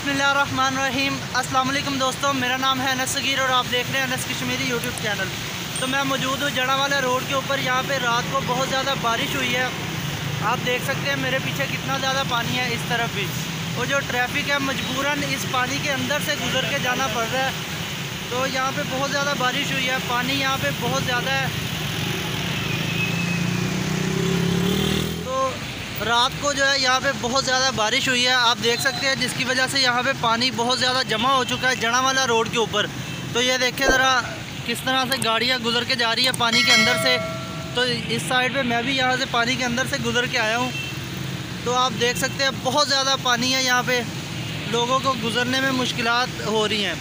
बिस्मिल्लाहिर्रहमानिर्रहीम। अस्सलाम वालेकुम दोस्तों, मेरा नाम है अनस सगीर और आप देख रहे हैं अनस कश्मीरी यूट्यूब चैनल। तो मैं मौजूद हूँ जड़ावाला रोड के ऊपर। यहाँ पे रात को बहुत ज़्यादा बारिश हुई है। आप देख सकते हैं मेरे पीछे कितना ज़्यादा पानी है। इस तरफ भी वो जो ट्रैफिक है मजबूरन इस पानी के अंदर से गुजर के जाना पड़ रहा है। तो यहाँ पे बहुत ज़्यादा बारिश हुई है, पानी यहाँ पे बहुत ज़्यादा है। रात को जो है यहाँ पे बहुत ज़्यादा बारिश हुई है, आप देख सकते हैं, जिसकी वजह से यहाँ पे पानी बहुत ज़्यादा जमा हो चुका है जड़ावाला रोड के ऊपर। तो ये देखिए ज़रा किस तरह से गाड़ियाँ गुजर के जा रही है पानी के अंदर से। तो इस साइड पे मैं भी यहाँ से पानी के अंदर से गुजर के आया हूँ। तो आप देख सकते हैं बहुत ज़्यादा पानी है यहाँ पे, लोगों को गुजरने में मुश्किलात हो रही हैं।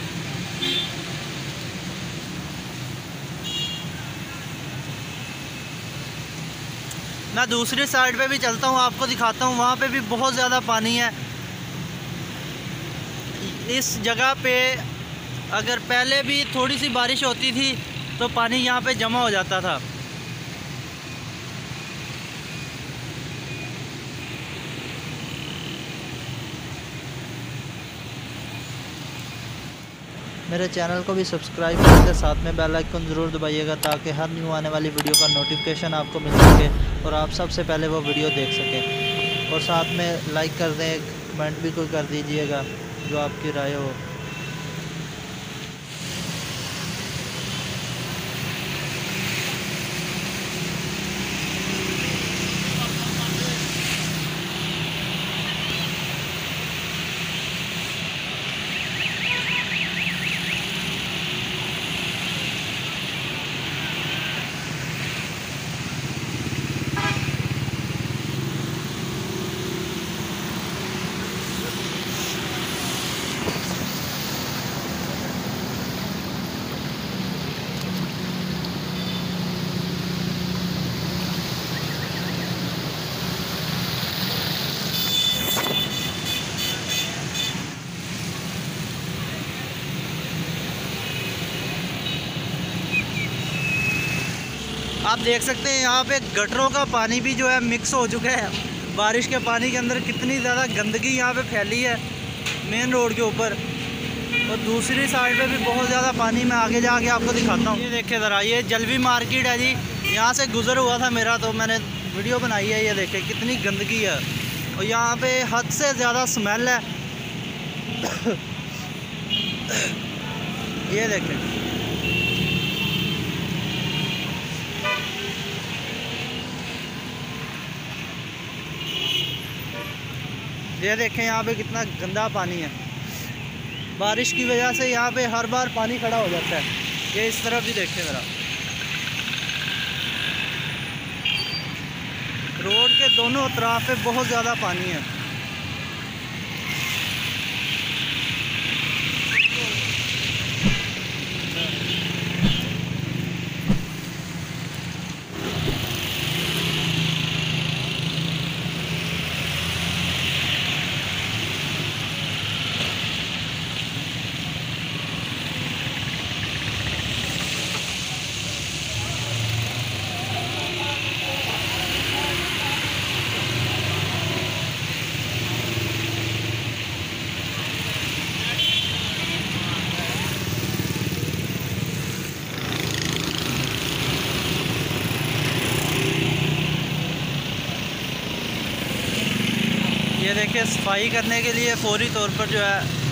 मैं दूसरी साइड पे भी चलता हूँ, आपको दिखाता हूँ, वहाँ पे भी बहुत ज़्यादा पानी है। इस जगह पे अगर पहले भी थोड़ी सी बारिश होती थी तो पानी यहाँ पे जमा हो जाता था। मेरे चैनल को भी सब्सक्राइब करके साथ में बेल आइकन ज़रूर दबाइएगा ताकि हर न्यू आने वाली वीडियो का नोटिफिकेशन आपको मिल सके और आप सबसे पहले वो वीडियो देख सकें। और साथ में लाइक कर दें, कमेंट भी कोई कर दीजिएगा जो आपकी राय हो। आप देख सकते हैं यहाँ पे गटरों का पानी भी जो है मिक्स हो चुका है बारिश के पानी के अंदर। कितनी ज़्यादा गंदगी यहाँ पे फैली है मेन रोड के ऊपर। और दूसरी साइड पे भी बहुत ज़्यादा पानी, मैं आगे जाके आपको दिखाता हूँ। ये देखिए ज़रा, ये जलवी मार्केट है जी, यहाँ से गुज़र हुआ था मेरा तो मैंने वीडियो बनाई है। ये देखिए कितनी गंदगी है और यहाँ पे हद से ज़्यादा स्मेल है। ये देखें, ये देखें यहाँ पे कितना गंदा पानी है। बारिश की वजह से यहाँ पे हर बार पानी खड़ा हो जाता है। ये इस तरफ भी देखें ज़रा, रोड के दोनों तरफ पे बहुत ज़्यादा पानी है। ये देखिए सफाई करने के लिए फौरी तौर पर जो है